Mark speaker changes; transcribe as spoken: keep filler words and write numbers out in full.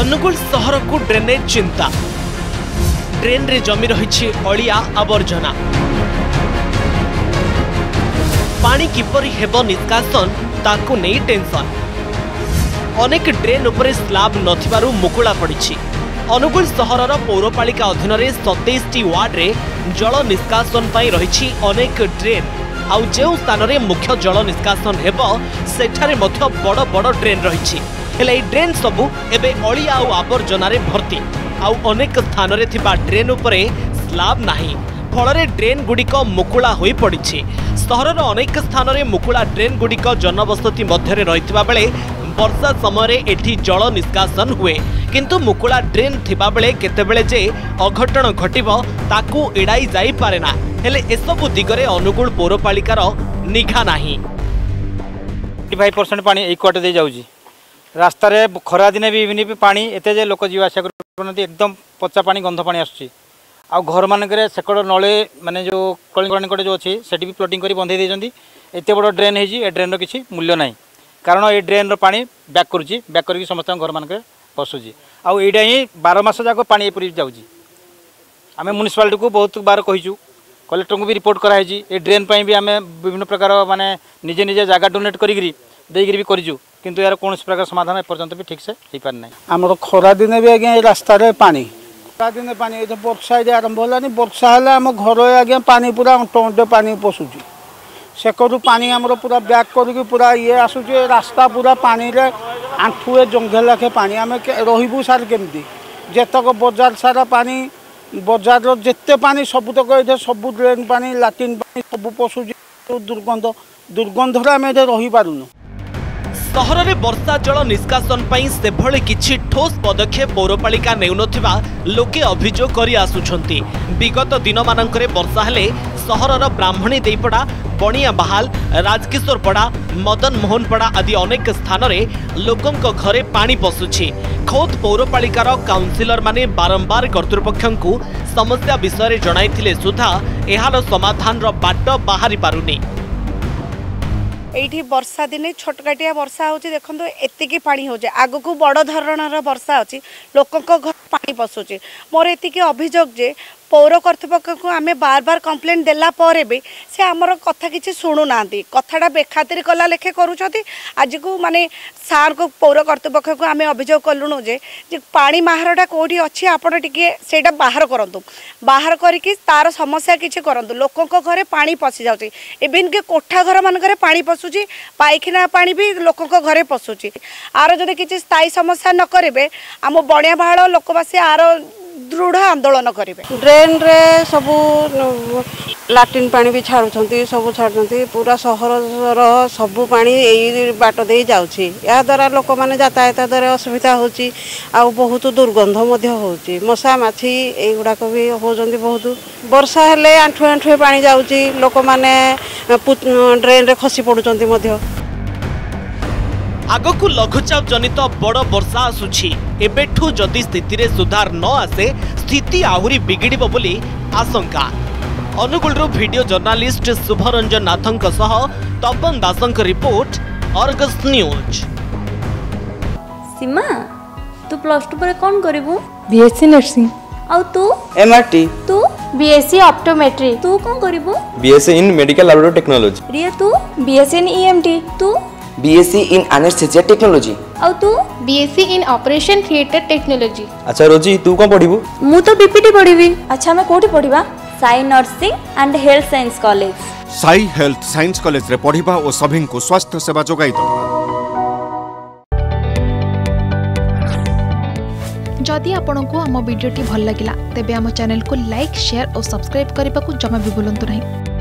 Speaker 1: अनुगुल सहर को ड्रेनेज चिंता ड्रेन रे जमी रही अलिया आवर्जना पानी किपरि हेबो निष्कासन ताकू नहीं टेंशन अनेक ड्रेन उपरे स्लाब नथिबारु मुकुला पड़ी। अनुगुल सहरर पौरपालिका अधीन में सतैश टी वार्ड रे जल निष्कासन पाई रही अनेक ड्रेन आउ जो स्थान में मुख्य जल निष्कासन हेबो सेठारे मध्य बड़ बड़ ड्रेन रही हेले ड्रेन सबू एबे अलिया आउ आवर्जनारे भर्ती आउ अनेक स्थान रे थिबा ड्रेन उपरे स्लाब नाही फल ड्रेन गुड़िक मुकुला होई पड़ी। सहरर अनेक स्थान में मुकुला ड्रेन गुड़िक जनबसति मध्य रही बेले वर्षा समय एठी जल निष्कासन हुए किंतु मुकुला ड्रेन थिबा बेले केतेबेले जे अघटन घटिबो ताकू एड़ाई जाई पारे ना हेले एसबु दिगरे अनुगुल पौरपालिकार निघा नाही।
Speaker 2: पचास परसेंट पानी एक क्वार्टर दे जाउजी रास्ता रे खरा दिने भी इवनी भी पानी एते जे लोक जीवा आशा करनती एकदम पच्चा पानी गंध पानी आसुची आ घर मानकरे सेकड़ नले माने जो कलिंगड़ जो अच्छी सेठी भी प्लॉटिंग करी बंधे देजंती एते बड़ ड्रेन हेजी ए ड्रेन रो किछि मूल्य नाही कारण ए ड्रेन रो पानी बैक करूची बैक करके समस्त घर मानकरे पसुची आ एडा ही बारह मास जाक पानी एपुरी जाउची। आमे म्युनिसिपालिटी को बहुत बार कहिचु कलेक्टर को भी रिपोर्ट कराई ए ड्रेन पाई भी आमे विभिन्न प्रकार माने निजे निजे जागा डोनेट करी देगिरी भी करिजु किंतु यार कौन प्रकार समाधान एपर्यंत भी ठीक से हो पार ना।
Speaker 3: आमर खरा दिन भी आज्ञा रास्ता पानी खरा दिन पानी वर्षा ये आरंभ होलानी वर्षा है आम घर आज्ञा पानी पूरा अंट अंट पानी पशुची सेकरू पानी आमर पूरा बैक करके पूरा ये आसूचे रास्ता पूरा पानी रे आंठुए जंघे लाखे पानी आम रही सार केमती जेतक बजार सारा पानी बजार जिते पानी सबुतक ये सब ड्रेन पानी लाट्रिन पानी सब पशुची दुर्गंध दुर्गंधर आम ये रही पारुनु।
Speaker 1: सहर में वर्षा जल निष्कासन पाई से भले किछि ठोस पदक्षेप पौरपालिका नेउनथिबा लोके अभियोग करि आसुछंती। विगत दिन मानकरे वर्षा हेले सहरर ब्राह्मणी देईपड़ा बणिया बहाल राजकिशोरपड़ा मदन मोहनपड़ा आदि अनेक स्थान में लोकंक घरे पानी पशुछि। खोद पौरपालिकार काउंसिलर माने बारंबार कर्तृपक्षंकु समस्या विषय जणाइथिले सुधा एहार समाधान रो बाट बाहरी पारुनी।
Speaker 4: एठी वर्षा दिने छोटकाटिया वर्षा होची देखंतो एतिकी पानी हो जाए आगो को बड़ धरणर वर्षा होची लोकंक घर पानी पसुची। मोर एतिकी अभियोग जे पौर कर्तृपक्ष को आमे बार बार कंप्लेंट देला परे भी से आमर कथा किसी शुणु ना कथाटा बेखातिर कला लेखे करूछती। आज को माने सार को पौर कर्तृपक्ष को आमे अभियोग कलुणु जे पानी माहरटा कोठी अच्छी आपण टिके सेटा बाहर करंतु बाहर करके तार समस्या किसी करंतु लोकंक घरे पानी पशि जाउची इवन के कोठा घर मानकरे पानी पशुची पाइखिना पानी भी लोकंक घरे पशुची। आर जदि किसी स्थायी समस्या न करेबे आम बणिया बहाल लोकवासी आर दृढ़ आंदोलन करेंगे।
Speaker 5: ड्रेन रे सबू लाट्रिन पानी भी छाड़ुंट सब छाड़ुंट पूरा सहर सबू पानी यही बाट दे जाऊँगी या द्वारा लोक मैंने यातायात द्वारा असुविधा होची आ बहुत दुर्गंध होची मशा माछी युवाक भी होती बहुत वर्षा हेले आंठुए आंठुए पानी जाऊँगी लोक मैंने ड्रेन रे खसी पड़ुंट।
Speaker 1: आगकू लघुचाप जनित बड़ वर्षा आसुछि एबेठू जदि स्थिति रे सुधार न आसे स्थिति आहुरी बिगिड़िबो बोली आशंका। अनुगुलरू वीडियो जर्नालिस्ट शुभरंजन नाथंक सह तपन दासंक रिपोर्ट अर्गस न्यूज।
Speaker 6: सीमा तू प्लस टू पर कौन करिवु?
Speaker 7: BSc nursing.
Speaker 6: और तू?
Speaker 7: एमआरटी।
Speaker 6: तू?
Speaker 7: BSc optometry.
Speaker 6: तू कौन करिवु?
Speaker 8: BSc in medical laboratory technology.
Speaker 6: Riya तू?
Speaker 7: BSc in EMT.
Speaker 6: तू?
Speaker 9: BSc in anaesthesia technology.
Speaker 6: और तू?
Speaker 7: BSc in operation theatre technology.
Speaker 8: अच्छा रोजी तू कौन पढ़िबू?
Speaker 6: मु तो बीपीटी पढ़िबी। अच्छा मैं कोठी पढ़िबा? Sai nursing and health science college.
Speaker 10: Sai health science college रे पढ़िबा और सभी को स्वास्थ्य सेवा जोगाई दबा।
Speaker 11: जदि आपंक आम भिडी भल लगा तेब आम चैनल को लाइक शेयर और सब्सक्राइब करने को जमा भी भूलु नहीं।